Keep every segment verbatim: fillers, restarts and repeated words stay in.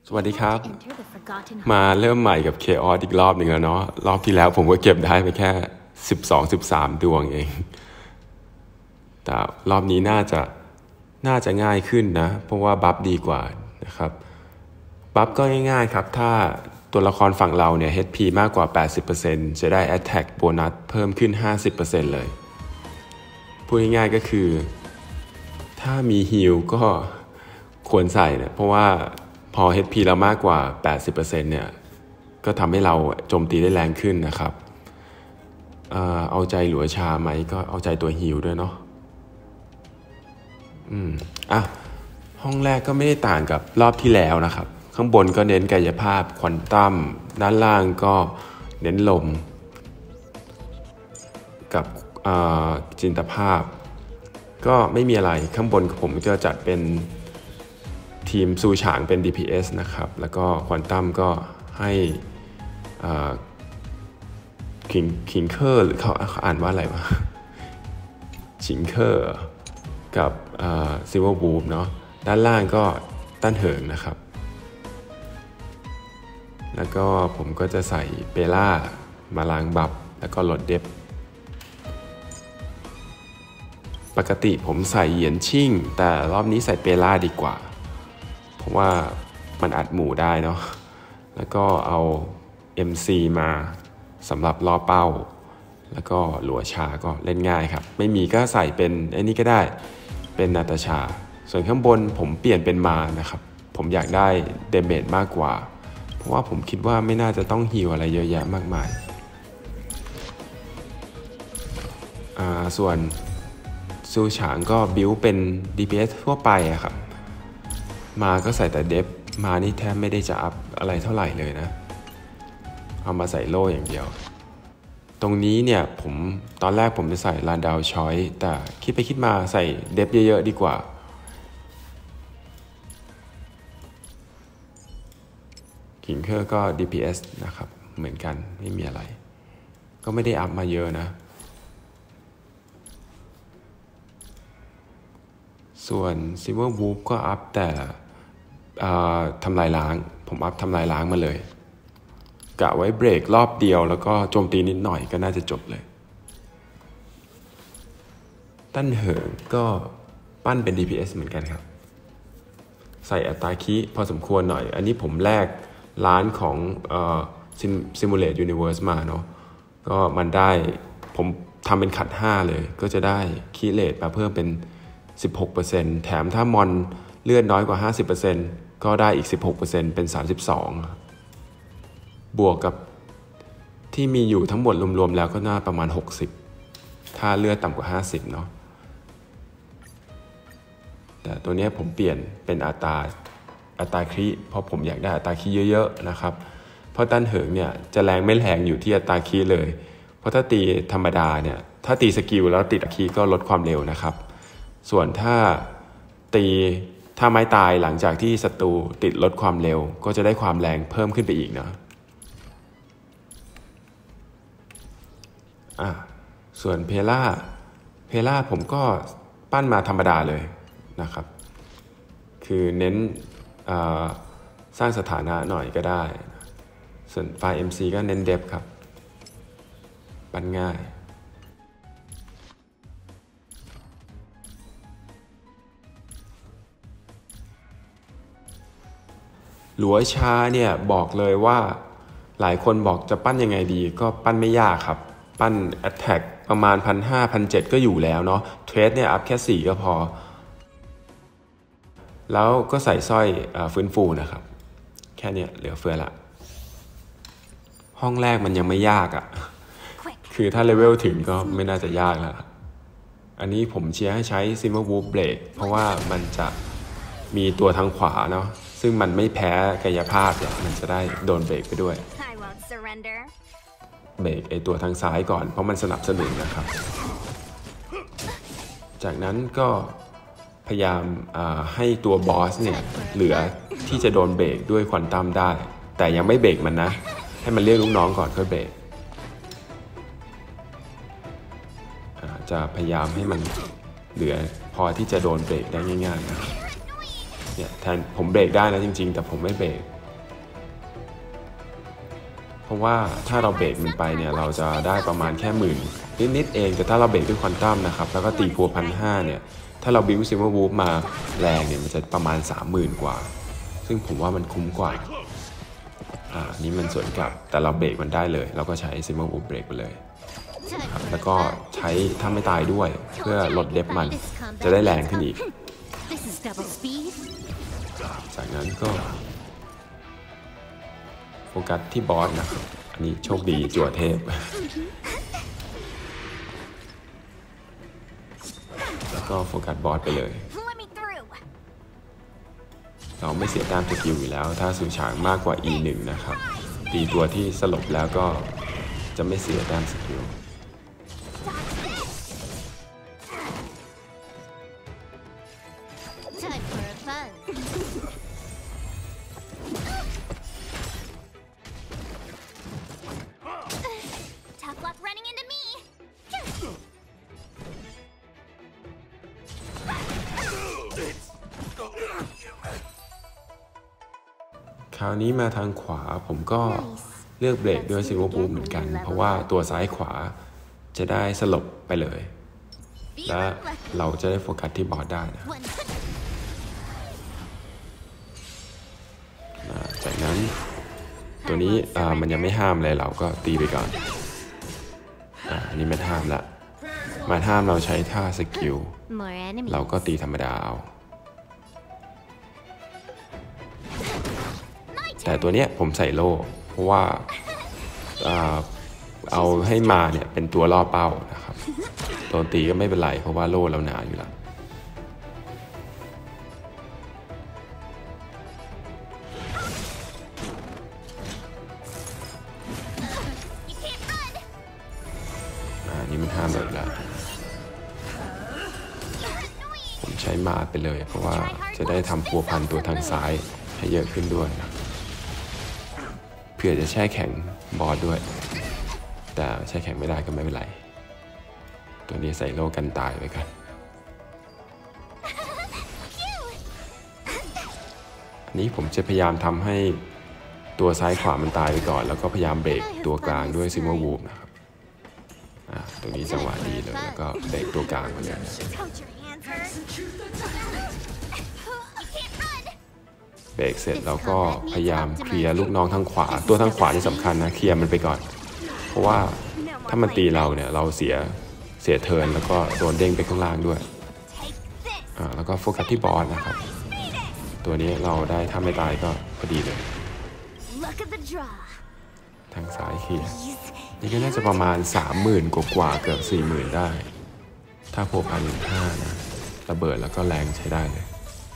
สวัสดีครับมาเริ่มใหม่กับ Chaos อีกรอบหนึ่งแล้วเนาะรอบที่แล้วผมก็เก็บได้ไปแค่สิบสอง สิบสามดวงเองแต่รอบนี้น่าจะน่าจะง่ายขึ้นนะเพราะว่าบัฟดีกว่านะครับบัฟก็ง่ายๆครับถ้าตัวละครฝั่งเราเนี่ย เอช พี มากกว่า แปดสิบเปอร์เซ็นต์ จะได้ Attack โบนัสเพิ่มขึ้น ห้าสิบเปอร์เซ็นต์ เลยพูดง่ายๆก็คือถ้ามีฮีลก็ควรใส่เนี่ยเพราะว่าพอ เอช พี เรามากกว่า แปดสิบเปอร์เซ็นต์ เนี่ยก็ทำให้เราโจมตีได้แรงขึ้นนะครับเอ่อเอาใจหลัวชาไหมก็เอาใจตัวฮีลด้วยเนาะอืมอ่ะห้องแรกก็ไม่ได้ต่างกับรอบที่แล้วนะครับข้างบนก็เน้นกายภาพควอนตัมด้านล่างก็เน้นลมกับจินตภาพก็ไม่มีอะไรข้างบนผมจะจัดเป็นทีมซูฉางเป็น ดี พี เอส นะครับแล้วก็ควอนตัมก็ให้คิงคิงเคอร์หรือเขาอ่านว่าอะไรวะชิงเคอร์กับซิลเวอร์วูฟเนาะด้านล่างก็ต้านเหิงนะครับแล้วก็ผมก็จะใส่เปล่ามาล้างบัฟแล้วก็ลดเดฟปกติผมใส่เหยียนชิ่งแต่รอบนี้ใส่เปล่าดีกว่าเพราะว่ามันอัดหมู่ได้เนาะแล้วก็เอา เอ็ม ซี มาสำหรับล่อเป้าแล้วก็หลัวชาก็เล่นง่ายครับไม่มีก็ใส่เป็นไอ้นี่ก็ได้เป็นนาตาชาส่วนข้างบนผมเปลี่ยนเป็นมานะครับผมอยากได้เดเมจมากกว่าเพราะว่าผมคิดว่าไม่น่าจะต้องฮีลอะไรเยอะแยะมากมายอ่าส่วนซูฉางก็บิวเป็น ดี พี เอส ทั่วไปอะครับมาก็ใส่แต่เดฟมานี่แทบไม่ได้จะอัพอะไรเท่าไหร่เลยนะเอามาใส่โล่อย่างเดียวตรงนี้เนี่ยผมตอนแรกผมจะใส่ลานดาวชอยแต่คิดไปคิดมาใส่เดฟเยอะๆดีกว่าคิงเคอร์ก็ ดี พี เอส นะครับเหมือนกันไม่มีอะไรก็ไม่ได้อัพมาเยอะนะส่วน Silver Wolf ก็อัพแต่ทำลายล้างผมอัพทำลายล้างมาเลยกะไว้เบรกรอบเดียวแล้วก็โจมตีนิดหน่อยก็น่าจะจบเลยตั้นเหิงก็ปั้นเป็น ดี พี เอส เหมือนกันครับใส่อัตราคีพอสมควรหน่อยอันนี้ผมแลกร้านของเอ่อ Simulate Universe มาเนาะก็มันได้ผมทำเป็นขัดห้าเลยก็จะได้คีเลทมาเพิ่มเป็น สิบหกเปอร์เซ็นต์ แถมถ้ามอนเลือดน้อยกว่า ห้าสิบเปอร์เซ็นต์ ก็ได้อีก สิบหกเปอร์เซ็นต์ เป็น สามสิบสองบวกกับที่มีอยู่ทั้งหมดรวมๆแล้วก็น่าประมาณหกสิบถ้าเลือดต่ำกว่าห้าสิบเนาะแต่ตัวนี้ผมเปลี่ยนเป็นอัตราอัตราคริเพราะผมอยากได้อัตราคริเยอะๆนะครับเพราะตั้นเหิงเนี่ยจะแรงไม่แรงอยู่ที่อัตราคริเลยเพราะถ้าตีธรรมดาเนี่ยถ้าตีสกิลแล้วติดอัตราคริก็ลดความเร็วนะครับส่วนถ้าตีถ้าไม้ตายหลังจากที่ศัตรูติดลดความเร็วก็จะได้ความแรงเพิ่มขึ้นไปอีกนะอ่ะส่วนเพล่าเพล่าผมก็ปั้นมาธรรมดาเลยนะครับคือเน้นสร้างสถานะหน่อยก็ได้ส่วนไฟล์ เอ็ม ซี ก็เน้นเดฟครับปั้นง่ายหลัวชาเนี่ยบอกเลยว่าหลายคนบอกจะปั้นยังไงดีก็ปั้นไม่ยากครับปั้น Attack ประมาณ หนึ่งพันห้าร้อย หนึ่งพันเจ็ดร้อย ก็อยู่แล้วเนาะเทรดเนี่ยอัพแค่สี่ก็พอแล้วก็ใส่สร้อยฟื้นฟูนะครับแค่นี้เหลือเฟือละห้องแรกมันยังไม่ยากอะ่ะคือถ้าเลเวลถึงก็ไม่น่าจะยากแล้วอันนี้ผมเชียร์ให้ใช้ Silver Wolf Blade เพราะว่ามันจะมีตัวทางขวาเนาะซึ่งมันไม่แพ้กายภาพเนี่ยมันจะได้โดนเบรกไปด้วยเบรกไอตัวทางซ้ายก่อนเพราะมันสนับสนุนนะครับจากนั้นก็พยายามให้ตัวบอสเนี่ยเหลือที่จะโดนเบรกด้วยควอนตัมได้แต่ยังไม่เบรกมันนะให้มันเรียกลูกน้องก่อนค่อยเบรกจะพยายามให้มันเหลือพอที่จะโดนเบรกได้ง่ายๆนะเนี่ยแทนผมเบรกได้นะจริงๆแต่ผมไม่เบรกเพราะว่าถ้าเราเบรกมันไปเนี่ยเราจะได้ประมาณแค่หมื่นนิดๆเองแต่ถ้าเราเบรกด้วยควอนตัมนะครับแล้วก็ตีพัวพันห้าเนี่ยถ้าเราบิวซิลเวอร์วูฟมาแรงเนี่ยมันจะประมาณ สามหมื่น กว่าซึ่งผมว่ามันคุ้มกว่าอ่านี้มันสวนกลับแต่เราเบรกมันได้เลยเราก็ใช้ซิลเวอร์วูฟเบรกไปเลยแล้วก็ใช้ถ้าไม่ตายด้วยเพื่อลดเดฟมันจะได้แรงขึ้นอีกจากนั้นก็โฟกัสที่บอสนะครับอันนี้โชคดีจั่วเทพแล้วก็โฟกัสบอสไปเลยเราไม่เสียแต้มสกิลอยู่แล้วถ้าสูฉางมากกว่า อี หนึ่ง นะครับตีตัวที่สลบแล้วก็จะไม่เสียแต้มสกิลคราวนี้มาทางขวาผมก็เลือกเบรกด้วยซิลเวอร์บูมเหมือนกันเพราะว่าตัวซ้ายขวาจะได้สลบไปเลยและเราจะได้โฟกัสที่บอสได้นะจากนั้นตัวนี้มันยังไม่ห้ามเลยเราก็ตีไปก่อนอันนี้ไม่ห้ามละมาห้ามเราใช้ท่าสกิลเราก็ตีธรรมดาเอาแต่ตัวเนี้ยผมใส่โล่เพราะว่าเอาให้มาเนี่ยเป็นตัวล่อเป้านะครับตัวตีก็ไม่เป็นไรเพราะว่าโล่เราหนาอยู่แล้วอันนี้มันห้ามเลยแล้วผมใช้มาไปเลยเพราะว่าจะได้ทำพัวพันตัวทางซ้ายให้เยอะขึ้นด้วยนะเพื่อจะแช่แข็งบอสด้วยแต่แช่แข็งไม่ได้ก็ไม่เป็นไรตัวนี้ใส่โล่กันตายไว้กันอันนี้ผมจะพยายามทำให้ตัวซ้ายขวามันตายไปก่อนแล้วก็พยายามเบรกตัวกลางด้วยซิลเวอร์วูฟนะครับอ่าตรงนี้จังหวะดีเลยแล้วก็เบรกตัวกลางไปเลยเบรกเสร็จเราก็พยายามเคลียร์ลูกน้องทางขวาตัวทางขวานี่สำคัญนะเคลียร์มันไปก่อนเพราะว่าถ้ามันตีเราเนี่ยเราเสียเสียเทิร์นแล้วก็โดนเด้งไปข้างล่างด้วยอ่าแล้วก็โฟกัสที่บอสนะครับตัวนี้เราได้ถ้าไม่ตายก็พอดีเลยทางซ้ายเคลียร์นี่ก็น่าจะประมาณ สามหมื่น กว่าๆเกือบ สี่หมื่น ได้ถ้าโผล่พันหนึ่งห้านะระเบิดแล้วก็แรงใช้ได้เลย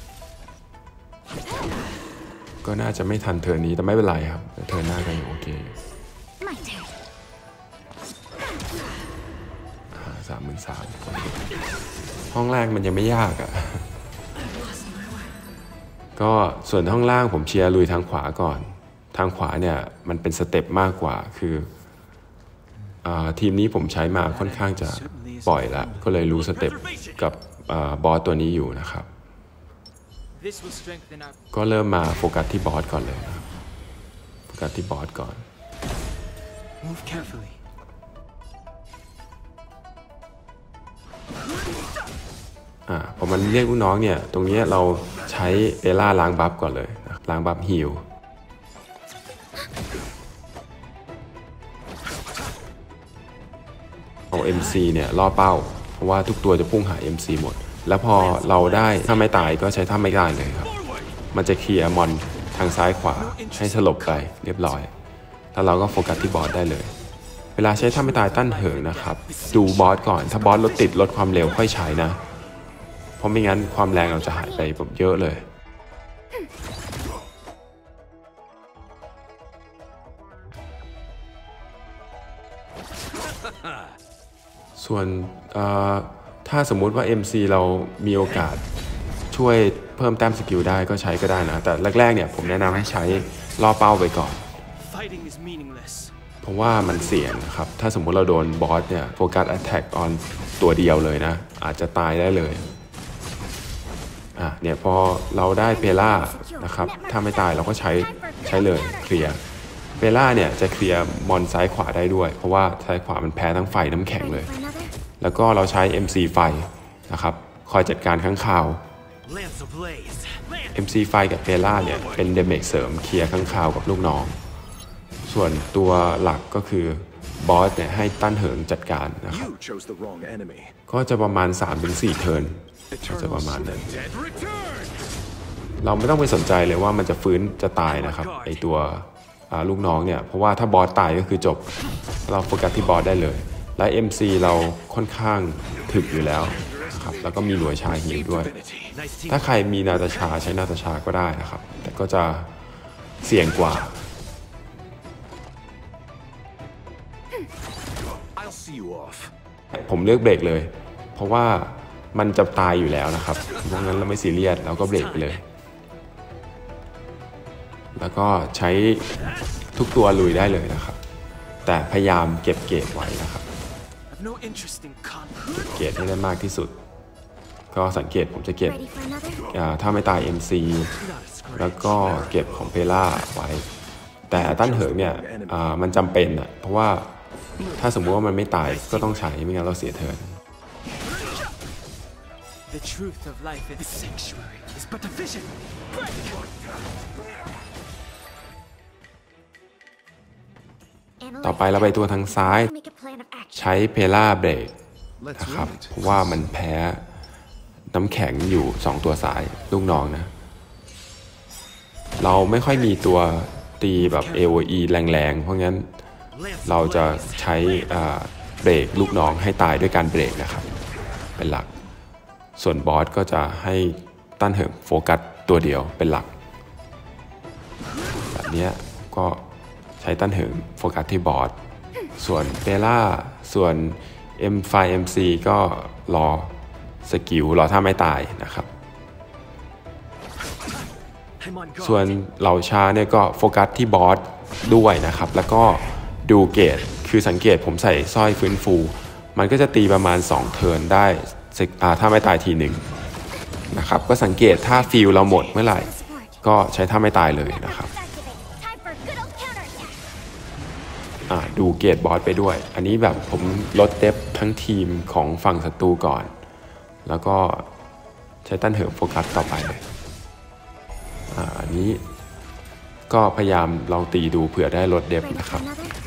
ก็น่าจะไม่ทันเทิร์นนี้แต่ไม่เป็นไรครับเทิร์นหน้าก็ยังโอเคสามหมื่นสามห้องแรกมันยังไม่ยากอ่ะก็ส่วนห้องล่างผมเชียร์ลุยทางขวาก่อนทางขวาเนี่ยมันเป็นสเต็ปมากกว่าคือทีมนี้ผมใช้มาค่อนข้างจะปล่อยละก็เลยรู้สเต็ปกับบอสตัวนี้อยู่นะครับก็เริ่มมาโฟกัสที่บอสก่อนเลยนะโฟกัสที่บอสก่อนอ่าพอมันเรียกลูกน้องเนี่ยตรงนี้เราใช้เอล่าล้างบัฟก่อนเลยนะล้างบัฟฮีลเอา เอ็ม ซี เนี่ยล่อเป้าเพราะว่าทุกตัวจะพุ่งหา เอ็ม ซี หมดแล้วพอเราได้ถ้าไม่ตายก็ใช้ถ้าไม่ตายเลยครับมันจะเคลียร์มอนทางซ้ายขวาให้สลบไปเรียบร้อยแล้วเราก็โฟกัสที่บอสได้เลยเวลาใช้ถ้าไม่ตายตั้นเหิงนะครับดูบอสก่อนถ้าบอสลดติดลดความเร็วค่อยใช้นะเพราะไม่งั้นความแรงเราจะหายไปเยอะเลยส่วนถ้าสมมุติว่า เอ็ม ซี เรามีโอกาสช่วยเพิ่มแต้มสกิลได้ก็ใช้ก็ได้นะแต่แรกๆเนี่ยผมแนะนำให้ใช้ล่อเป้าไปก่อนเพราะว่ามันเสี่ยงนะครับถ้าสมมุติเราโดนบอสเนี่ยโฟกัสแอทแทคออนตัวเดียวเลยนะอาจจะตายได้เลยอ่ะเนี่ยพอเราได้เปล่านะครับถ้าไม่ตายเราก็ใช้ใช้เลยเคลียร์เปล่าเนี่ยจะเคลียร์มอนซ้ายขวาได้ด้วยเพราะว่าซ้ายขวามันแพ้ทั้งไฟน้ำแข็งเลยแล้วก็เราใช้ เอ็ม ซี ไฟนะครับคอยจัดการข้างคาว เอ็ม ซี ไฟกับเปล่าเนี่ยเป็นเดเมจเสริมเคลียร์ข้างคาวกับลูกน้องส่วนตัวหลักก็คือบอสเนี่ยให้ตั้นเหิงจัดการนะครับก็จะประมาณ สามถึงสี่ เทิร์นก็จะประมาณนั้นเราไม่ต้องไปสนใจเลยว่ามันจะฟื้นจะตายนะครับไอตัวลูกน้องเนี่ยเพราะว่าถ้าบอสตายก็คือจบเราโฟกัสที่บอสได้เลยและ เอ็ม ซี เราค่อนข้างถึกอยู่แล้วนะครับแล้วก็มีหน่วยชาฮิวด้วยถ้าใครมีนาตาชาใช้นาตาชาก็ได้นะครับแต่ก็จะเสี่ยงกว่าผมเลือกเบรกเลยเพราะว่ามันจะตายอยู่แล้วนะครับเพราะงั้นเราไม่ซีเรียสเราก็เบรกไปเลยแล้วก็ใช้ทุกตัวลุยได้เลยนะครับแต่พยายามเก็บเกรดไว้นะครับเกรดให้ได้มากที่สุดก็สังเกตผมจะเก็บถ้าไม่ตาย เอ็ม ซี แล้วก็เก็บของเปล่าไว้แต่ตั้นเหิงเนี่ยมันจำเป็นอ่ะเพราะว่าถ้าสมมติว่ามันไม่ตายก็ต้องใช้ไม่งั้นเราเสียเทิร์นต่อไปเราไปตัวทางซ้ายใช้เพล่าเบรกนะครับเพราะว่ามันแพ้น้ำแข็งอยู่สองตัวซ้ายลูกน้องนะเราไม่ค่อยมีตัวตีแบบ เอ โอ อี แรงๆเพราะงั้นเราจะใช้เบรกลูกน้องให้ตายด้วยการเบรกนะครับเป็นหลักส่วนบอสก็จะให้ตั้นเหิงโฟกัสตัวเดียวเป็นหลักแบบนี้ก็ใช้ตั้นเหิงโฟกัสที่บอสส่วนเปล่าส่วน เอ็ม ไฟ เอ็ม ซี ก็รอสกิลรอถ้าไม่ตายนะครับส่วนเหล่าชาเนี่ยก็โฟกัสที่บอสด้วยนะครับแล้วก็ดูเกรดคือสังเกตผมใส่สร้อยฟื้นฟูมันก็จะตีประมาณสองเทิร์นได้ถ้าไม่ตายทีหนึ่งนะครับก็สังเกตถ้าฟิลเราหมดเมื่อไหร่ก็ใช้ถ้าไม่ตายเลยนะครับดูเกรดบอสไปด้วยอันนี้แบบผมลดเดฟทั้งทีมของฝั่งศัตรูก่อนแล้วก็ใช้ตั้นเหิงโฟกัสต่อไปเลยอันนี้ก็พยายามลองตีดูเผื่อได้ลดเดฟนะครับ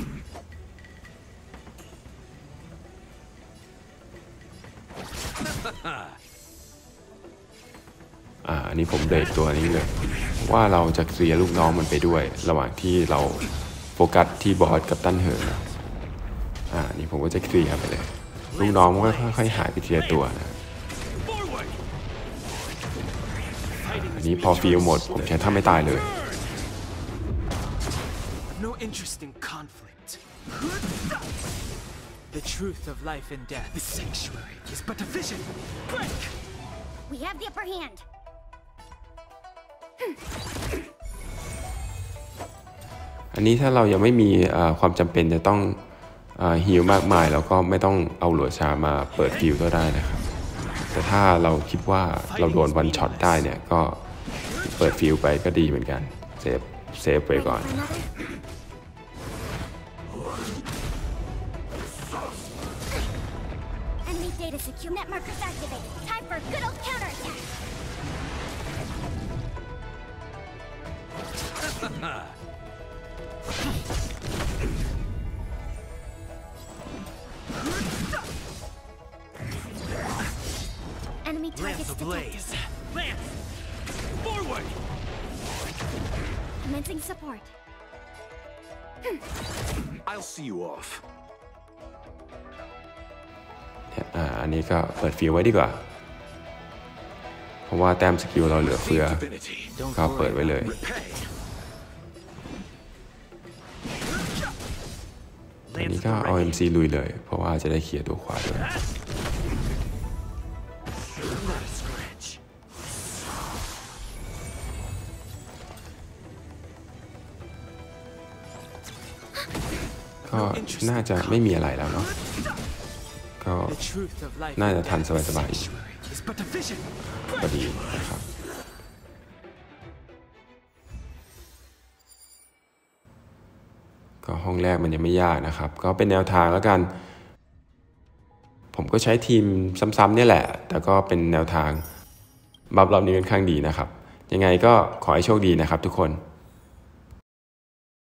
อันนี้ผมเบรกตัวนี้เลยว่าเราจะเคลียร์ลูกน้องมันไปด้วยระหว่างที่เราโฟกัสที่บอสกับตั้นเหิงอ่านี่ผมก็จะเคลียร์ไปเลยลูกน้องมันก็ค่อยๆหายไปทีละตัวนะอันนี้พอฟิลหมดผมใช้ถ้าไม่ตายเลย The truth of life and death. The sanctuary is but a vision. Break! We have the upper hand. อันนี้ถ้าเรายังไม่มีความจำเป็นจะต้องฮีลมากมายแล้วก็ไม่ต้องเอาหลัวชามาเปิดฟิลก็ได้นะครับแต่ถ้าเราคิดว่าเราโดนวันช็อตได้เนี่ยก็เปิดฟิลไปก็ดีเหมือนกันเซฟเซฟไปก่อน Data secure. Net markers activated. Time for a good old counterattack. Enemy targets detected. Lance, forward. Commencing support. I'll see you off. อันนี้ก็เปิดฟิลไว้ดีกว่าเพราะว่าแต้มสกิลเราเหลือเฟือก็เปิดไว้เลยอันนี้ก็เอา เอ็ม ซี ลุยเลยเพราะว่าจะได้เคลียร์ตัวขวาด้วยก็น่าจะไม่มีอะไรแล้วเนาะก็น่าจะทันสบายๆ is but a vision. ก็ดีนะครับก็ห้องแรกมันยังไม่ยากนะครับก็เป็นแนวทางแล้วกันผมก็ใช้ทีมซ้ำๆเนี่ยแหละแต่ก็เป็นแนวทางบัฟรอบนี้ค่อนข้างดีนะครับยังไงก็ขอให้โชคดีนะครับทุกคน